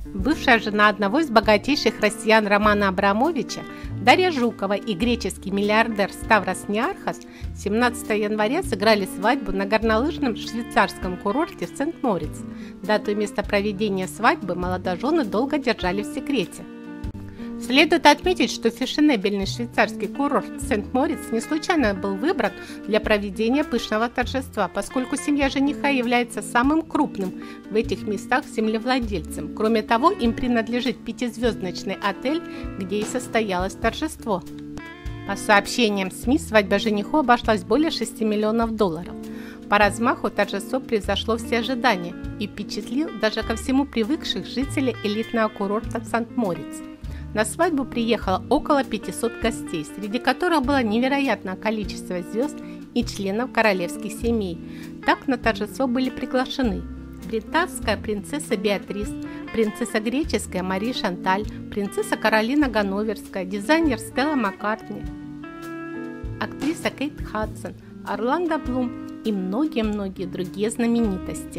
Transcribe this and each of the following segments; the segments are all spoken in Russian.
Бывшая жена одного из богатейших россиян Романа Абрамовича, Дарья Жукова и греческий миллиардер Ставрос Ниархос 17 января сыграли свадьбу на горнолыжном швейцарском курорте в Сент-Мориц. Дату и место проведения свадьбы молодожены долго держали в секрете. Следует отметить, что фешенебельный швейцарский курорт Сент-Мориц не случайно был выбран для проведения пышного торжества, поскольку семья жениха является самым крупным в этих местах землевладельцем. Кроме того, им принадлежит пятизвездочный отель, где и состоялось торжество. По сообщениям СМИ, свадьба жениху обошлась более 6 миллионов долларов. По размаху торжество превзошло все ожидания и впечатлил даже ко всему привыкших жителей элитного курорта Сент-Мориц. На свадьбу приехало около 500 гостей, среди которых было невероятное количество звезд и членов королевских семей. Так на торжество были приглашены британская принцесса Беатрис, принцесса греческая Мари Шанталь, принцесса Каролина Ганноверская, дизайнер Стелла Маккартни, актриса Кейт Хадсон, Орландо Блум и многие-многие другие знаменитости.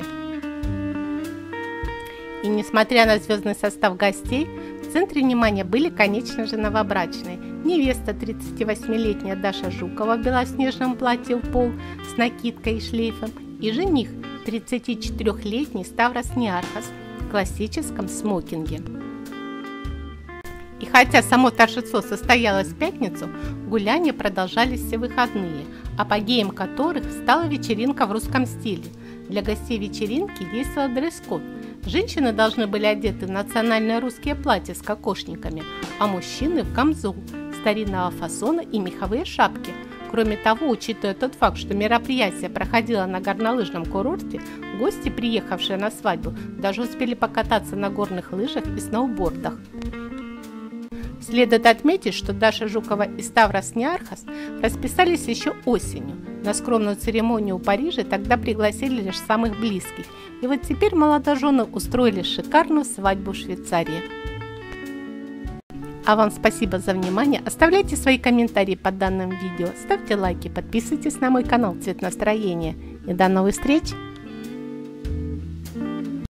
И несмотря на звездный состав гостей, в центре внимания были, конечно же, новобрачные. Невеста 38-летняя Даша Жукова в белоснежном платье в пол с накидкой и шлейфом и жених 34-летний Ставрос Ниархос в классическом смокинге. И хотя само торжество состоялось в пятницу, гуляния продолжались все выходные, апогеем которых стала вечеринка в русском стиле. Для гостей вечеринки действовал дресс-код. Женщины должны были одеты в национальные русские платья с кокошниками, а мужчины в камзол старинного фасона и меховые шапки. Кроме того, учитывая тот факт, что мероприятие проходило на горнолыжном курорте, гости, приехавшие на свадьбу, даже успели покататься на горных лыжах и сноубордах. Следует отметить, что Даша Жукова и Ставрос Ниархос расписались еще осенью. На скромную церемонию в Париже тогда пригласили лишь самых близких. И вот теперь молодожены устроили шикарную свадьбу в Швейцарии. А вам спасибо за внимание. Оставляйте свои комментарии под данным видео, ставьте лайки, подписывайтесь на мой канал «Цвет настроения». И до новых встреч!